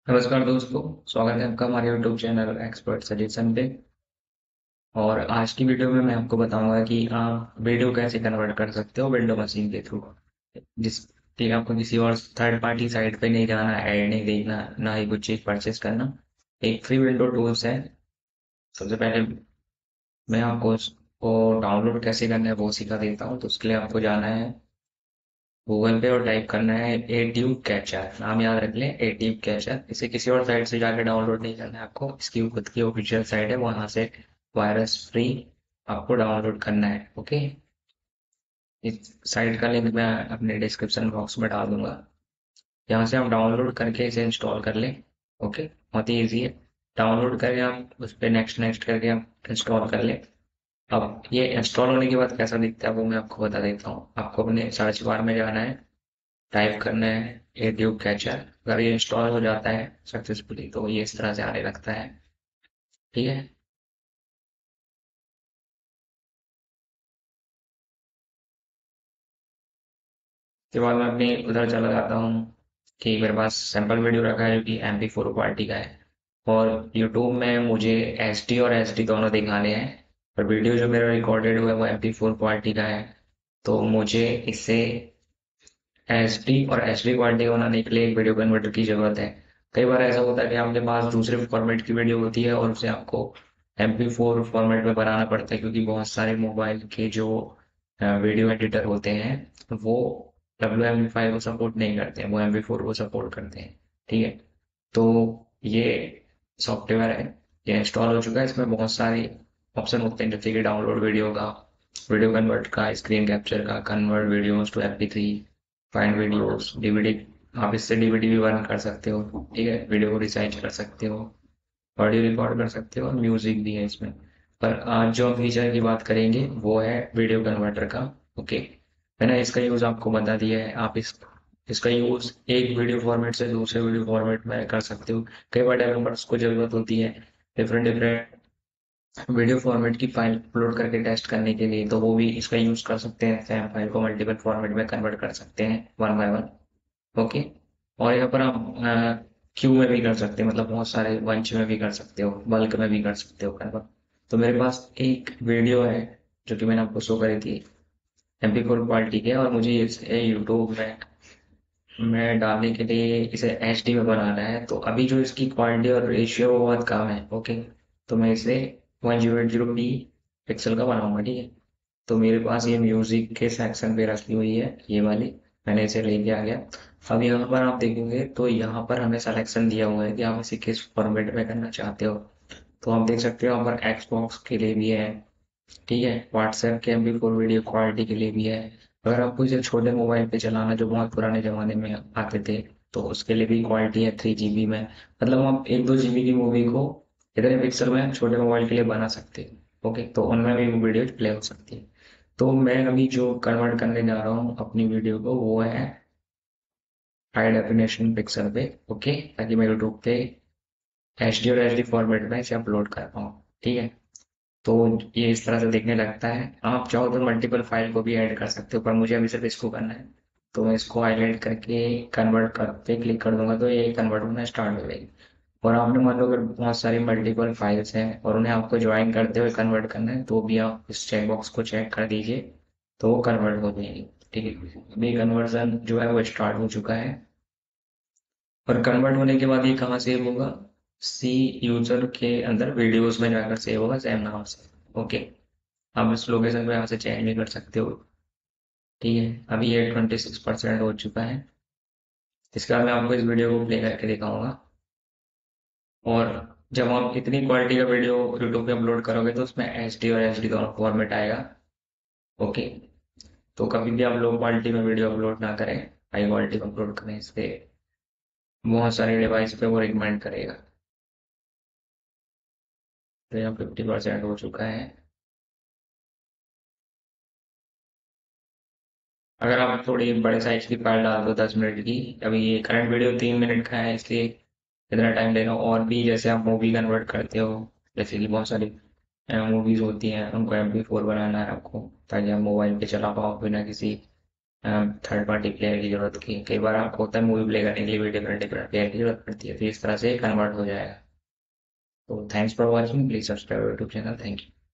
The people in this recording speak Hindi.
नमस्कार दोस्तों। स्वागत है आपका हमारे यूट्यूब चैनल एक्सपर्ट सजेशन पे। और आज की वीडियो में मैं आपको बताऊंगा कि आप वीडियो कैसे कन्वर्ट कर सकते हो विंडो मशीन के थ्रू। जिसके आपको किसी और थर्ड पार्टी साइट पे नहीं जाना, ऐड नहीं देखना, ना ही कुछ चीज़ परचेस करना। एक फ्री विंडो टूल्स है। सबसे पहले मैं आपको उसको डाउनलोड कैसे करना है वो सिखा देता हूँ। तो उसके लिए आपको जाना है गूगल पे और टाइप करना है एट्यूब कैचर। नाम याद रख लें, एट्यूब कैचर। इसे किसी और साइट से जाकर डाउनलोड नहीं करना है आपको, इसकी खुद की ऑफिशियल साइट है, वहां से वायरस फ्री आपको डाउनलोड करना है। ओके, इस साइट का लिंक मैं अपने डिस्क्रिप्शन बॉक्स में डाल दूंगा। यहाँ से आप डाउनलोड करके इसे इंस्टॉल कर लें। ओके, बहुत ही ईजी है। डाउनलोड करके आप उस पर नेक्स्ट नेक्स्ट करके आप इंस्टॉल कर लें। अब ये इंस्टॉल होने के बाद कैसा दिखता है वो मैं आपको बता देता हूँ। आपको अपने सर्च बार में जाना है, टाइप करना है एट्यूब कैचर। अगर ये इंस्टॉल हो जाता है सक्सेसफुली तो ये इस तरह से आने लगता है। ठीक है। उसके बाद मैं अपनी उधर चला जाता हूँ कि मेरे पास सैंपल वीडियो रखा है जो कि MP4 क्वालिटी का है। और यूट्यूब में मुझे HD और SD दोनों दिखाने हैं, पर वीडियो जो मेरा रिकॉर्डेड हुआ है वो MP4 क्वालिटी का है। तो मुझे इसे SD और HD क्वालिटी बनाने के लिए एक वीडियो कन्वर्टर की जरूरत है। कई बार ऐसा होता है कि आपके पास दूसरे फॉर्मेट की वीडियो होती है और उसे आपको MP4 फॉर्मेट में बनाना पड़ता है, क्योंकि बहुत सारे मोबाइल के जो वीडियो एडिटर होते हैं वो WMV5 को सपोर्ट नहीं करते हैं, वो MP4 को सपोर्ट करते हैं। ठीक है। तो ये सॉफ्टवेयर है, ये इंस्टॉल हो चुका है। इसमें बहुत सारे ऑप्शन होते हैं, जैसे कि डाउनलोड वीडियो का, वीडियो कन्वर्ट का, स्क्रीन कैप्चर का, convert videos to MP3, find videos, DVD। आप इससे DVD भी बर्न कर सकते हो। ठीक है, वीडियो को रिसाइज कर सकते हो, ऑडियो रिकॉर्ड कर सकते हो, और म्यूजिक भी है इसमें। पर आज जो फीचर की बात करेंगे वो है वीडियो कन्वर्टर का। ओके, मैंने इसका यूज आपको बता दिया है। आप इसका यूज एक वीडियो फॉर्मेट से दूसरे वीडियो फॉर्मेट में कर सकते हो। कई बार डेवलपर्स को जरूरत होती है डिफरेंट डिफरेंट वीडियो फॉर्मेट की फाइल अपलोड करके टेस्ट करने के लिए, तो वो भी इसका यूज कर सकते हैं। सेम फाइल को मल्टीपल फॉर्मेट में कन्वर्ट कर सकते हैं वन बाय वन। ओके। और यहाँ पर आप क्यू में भी कर सकते हैं, मतलब बहुत सारे बंच में भी कर सकते हो, बल्क में भी कर सकते हो कन्वर्ट। तो मेरे पास एक वीडियो है जो कि मैंने आपको शो करी थी, MP4 क्वालिटी के, और मुझे इसे यूट्यूब में डालने के लिए इसे HD में बनाना है। तो अभी जो इसकी क्वालिटी और रेशियो वो बहुत कम है। ओके, तो मैं इसे 1080p पिक्सल का बनाऊंगा। ठीक है। तो मेरे पास ये म्यूजिक के सेक्शन पे रखी हुई है ये वाली, मैंने इसे लेके आ गया। अब यहाँ पर आप देखेंगे तो यहाँ पर हमें सिलेक्शन दिया हुआ है कि आप इसे किस फॉर्मेट में करना चाहते हो। तो आप देख सकते हो यहाँ पर Xbox के लिए भी है, ठीक है, व्हाट्सएप के MP4 वीडियो क्वालिटी के लिए भी है। अगर आपको इसे छोटे मोबाइल पे चलाना जो बहुत पुराने जमाने में आते थे, तो उसके लिए भी क्वालिटी है 3 GB में। मतलब आप 1-2 GB की मूवी को इतने पिक्सल में छोटे मोबाइल के लिए बना सकते हैं। ओके, तो उनमें भी वो वीडियो प्ले हो सकती है। तो मैं अभी जो कन्वर्ट करने जा रहा हूँ अपनी वीडियो को वो है हाई डेफिनेशन पिक्सल पे। ओके, ताकि मैं यूट्यूब पे HD और HD फॉर्मेट में इसे अपलोड कर पाऊँ। ठीक है। तो ये इस तरह से दिखने लगता है। आप चाहो तो मल्टीपल फाइल को भी ऐड कर सकते हो, पर मुझे अभी सिर्फ इसको करना है। तो मैं इसको हाईलाइट करके कन्वर्ट कर पे क्लिक कर दूंगा तो ये कन्वर्ट होना स्टार्ट हो जाएगी। और आपने मान लो अगर बहुत सारी मल्टीपल फाइल्स हैं और उन्हें आपको ज्वाइन करते हुए कन्वर्ट करना है, तो भी आप इस चेक बॉक्स को चेक कर दीजिए, तो वो कन्वर्ट हो जाएगी। ठीक है, अभी कन्वर्जन जो है वो स्टार्ट हो चुका है। और कन्वर्ट होने के बाद ये कहाँ सेव होगा? सी यूजर के अंदर वीडियोस में जाकर सेव होगा सेम नाम से। ओके, आप इस लोकेशन पे यहाँ से चेंज भी कर सकते हो। ठीक है, अभी ये 26% हो चुका है। इसके बाद मैं आपको इस वीडियो को प्ले करके दिखाऊंगा। और जब आप इतनी क्वालिटी का वीडियो यूट्यूब पे अपलोड करोगे तो उसमें HD और HD दोनों फॉर्मेट आएगा। ओके, तो कभी भी आप लो क्वालिटी में वीडियो अपलोड ना करें, हाई क्वालिटी में अपलोड करें। इससे बहुत सारे डिवाइस पे वो रिकमेंड करेगा। तो यहाँ 50% हो चुका है। अगर आप थोड़ी बड़े साइज की फाइल डाल दो 10 मिनट की, अभी ये करंट वीडियो 3 मिनट का है इसलिए इतना टाइम लेगा। और भी जैसे आप मूवी कन्वर्ट करते हो, जैसे कि बहुत सारी मूवीज होती हैं, उनको MP4 बनाना है आपको ताकि आप मोबाइल पे चला पाओ बिना किसी थर्ड पार्टी प्लेयर की जरूरत की, कई बार आपको होता है मूवी प्ले करने के लिए भी डिफरेंट डिफरेंट प्लेयर की जरूरत पड़ती है, तो इस तरह से कन्वर्ट हो जाएगा। तो thanks for watching, please subscribe YouTube channel, thank you.